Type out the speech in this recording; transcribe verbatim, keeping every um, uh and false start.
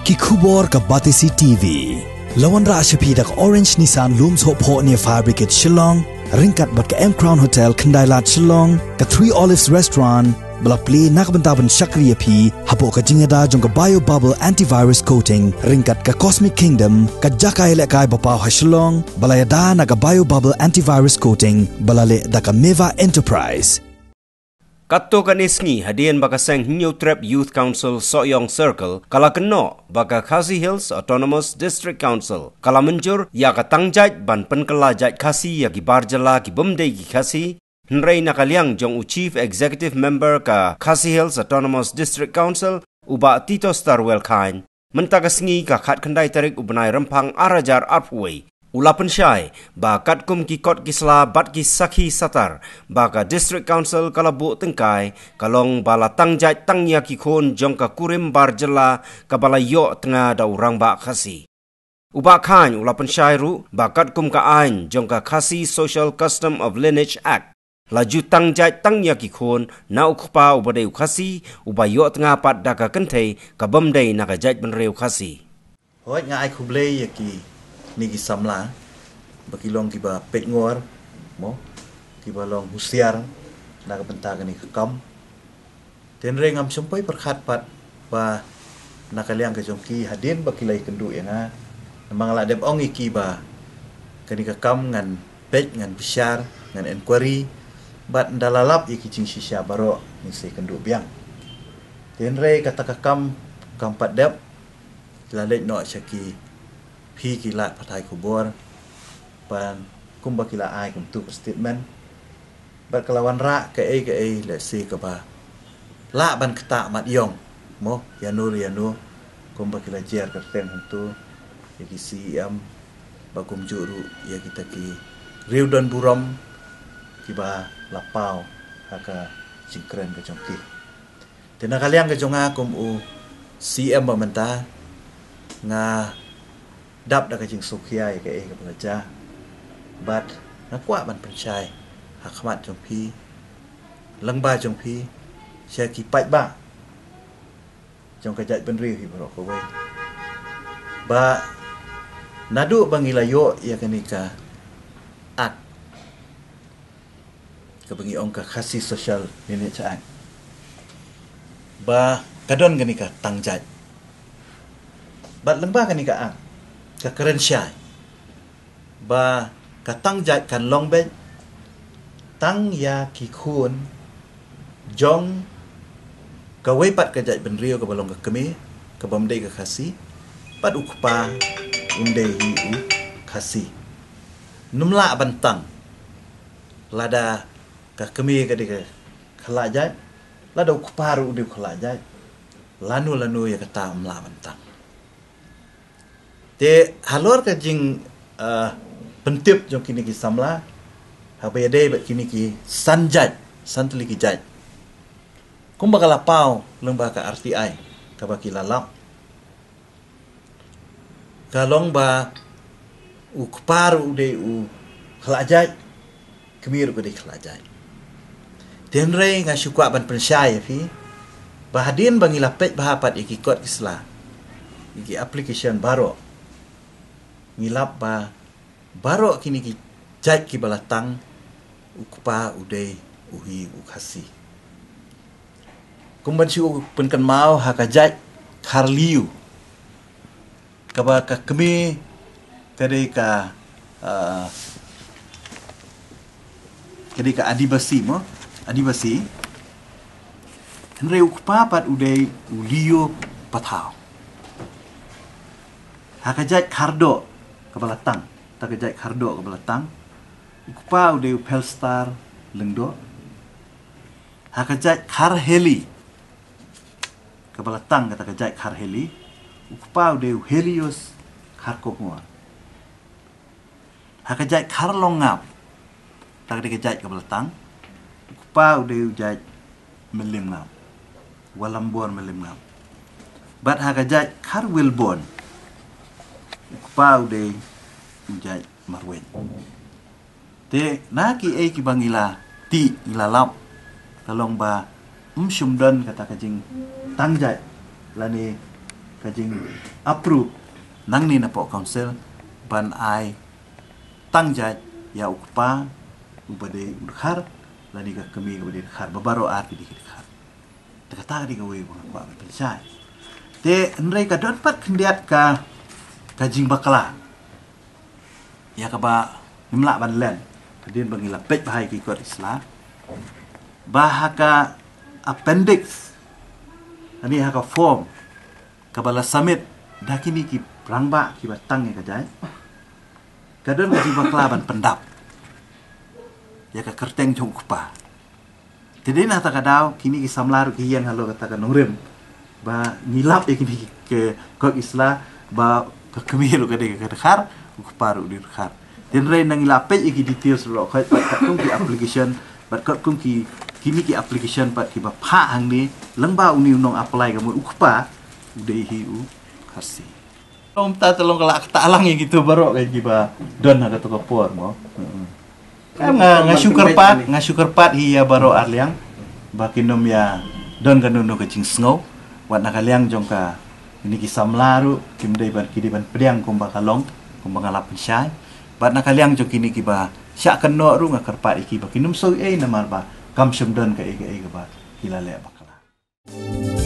ki khubor ka batisi T V lawan ra shapi dak Orange Nissan Looms Hope Ho near Fabricate Shillong ringkat bat ka M Crown Hotel Kandailat Shillong ka Three Olives Restaurant bala play nakbentaban Shakriya P hapo ka jingada jong ka bio bubble antivirus coating ringkat ka Cosmic Kingdom ka jakai le kai bapa ha Shillong bala yada na ka bio bubble antivirus coating bala le da ka Meva Enterprise. Katto kanisngi hadian baka sang New Trap Youth Council Soyong Circle kala keno baka Khasi Hills Autonomous District Council kala menjur ya ka Tang Jait ban penkala Jait Khasi ya ki barjala ki bumdei ki Khasi Nrei nakaliang jong u Chief Executive Member ka Khasi Hills Autonomous District Council uba Tito Starwell Kine mentagasngi ka khat kandai tarik ubnai rempang arajar arpway Ula Pynshai ba Khadc ki kot kisla bat ki sakhi satar ba ka District Council kalabu tengkai kalong bala Tang Jait tangnya ki Khun jong ka kurim barjela ka bala yo tengah da urang ba Khasi. Uba khan ula Pynshai ru ba Khadc ka ain jong ka Khasi Social Custom of Lineage Act. Laju Tang Jait tangnya ki Khun na ukpa uba deu Khasi uba yo tengah pat da ka kentei ka bamdei na ka Jait benreu Khasi. Hoi ngai khublei ya ki ni ki samla baki long kiba pet ngor mo kiba long husiar na ka benta ni ka kam ten re ngam sumpai perkhat pat ba nakaliang ka jongki hadin baki lai kendu ya nga mangala deb ong iki ba kani ka kam ngan pet ngan bisyar ngan inquiry bat dalalap iki cing sisya baro ni se kendu biang ten re kata ka kam kam pat deb lalek no syaki Pi kila patai kubur, pan kumba kila ai kum tu statement, bat kelawan rak ke ai ke ai let's say ke ba, la ban kata mat yong, mo yanu yanu, kumba kila jer ke ten tu, ya ki C M, bakum juru ya kita ki riudan buram, kiba lapau, haka jingkren ke jongki. Tena kaliang ke jonga kum u C M bamenta, nga dap dah kajing sukiai ke eh ke pelajar, but nak kuat ban Pynshai, hakmat jongpi, lengba jongpi, saya kipat ba, jong kajat benri hi berok kowe, ba nadu bangilayo ya kenika, ak, kebangi ongka Khasi Social Lineage Act, ba kadon kenika Tang Jait, bat lengba kenika ak. Ka Pynshai ba ka Tang Jait kan long ben tang ya ki Khun jong ka wepat ka Jait benrio ka balong ka kemi ka bamdei ka Khasi pat ukpa undei hi u Khasi numla bantang lada ka kemi ka de ka khala Jait lada ukpa ru de khala Jait lanu lanu ya ka ta umla bantang te halor ka jing uh, pentip jong kini ki samla habai ade bet kini ki sanjat santli ki jat kum bakal pau lengba ka R T I ka baki lalap kalong ba u kpar u de u khlajat kemir ko de khlajat ten re nga syukwa ban Pynshai fi bahadin bangila pet bahapat iki kod isla iki application baro ngilap ba baro kini ki Jait ki balatang ukpa ude uhi ukhasi kumban siu penkan mau haka Jait karliu kaba ka kemi kade ka uh, kade ka adibasi mo adibasi henre ukpa pat ude uliu pathau haka Jait kardo kebalatang, tak kejai kardo kebalatang, ukpa udah Pelstar lengdo, hakajai karheli, kebalatang kata kejai karheli, ukpa udah Helios karkokmuar, hakajai karlongap, tak kejai kebalatang, ukpa udah ujai melimngap, walambon melimngap, bat hakajai karwilbon. Ukpa udah Jait marwen. Te naki e ki bangila ti ilalap kalong ba um sumdan kata kajing Tang Jait lani kajing approve nang ni na po council ban ai Tang Jait ya ukpa ubade khar lani ka kami ubade khar babaro ar di khar kata di gawe ba Pynshai te nrai ka don pat kendiat ka kajing bakala ya ka ba nimla ban len kedin bangila pej bahai ki kot islam bahaka appendix ani haka form kabala summit dakini ki rangba ki batang ya kajai kadon ka jiba klaban pendap ya ka kerteng jong kupa jadi na ta kadau kini ki samlar ki yang halo kata ka nurem ba ngilap ya kini ke kok isla ba ke kemiru ka de ka khar kupa ru di khar den re nang ngilap e ki details ro ka kung ki application bat kot kung ki kini ki application pat ki ba pha hang ni lengba uni unong apply ka mu ukpa udai hi u Khasi om ta telong kala ta alang gitu baru kayak kiba don ada to kapor mo em nga nga sugar pat nga sugar pat hi ya baru arliang bakinom ya don kanuno ka jing snow wat nakaliang jong ka ini ki samlaru kimdai ban kidi ban priang kum bakalong kum bangalap Pynshai bat nakaliang jong kini kiba syak keno ru nga karpat iki bakinum so e namar ba kam syem don ka e ka ba kilale bakala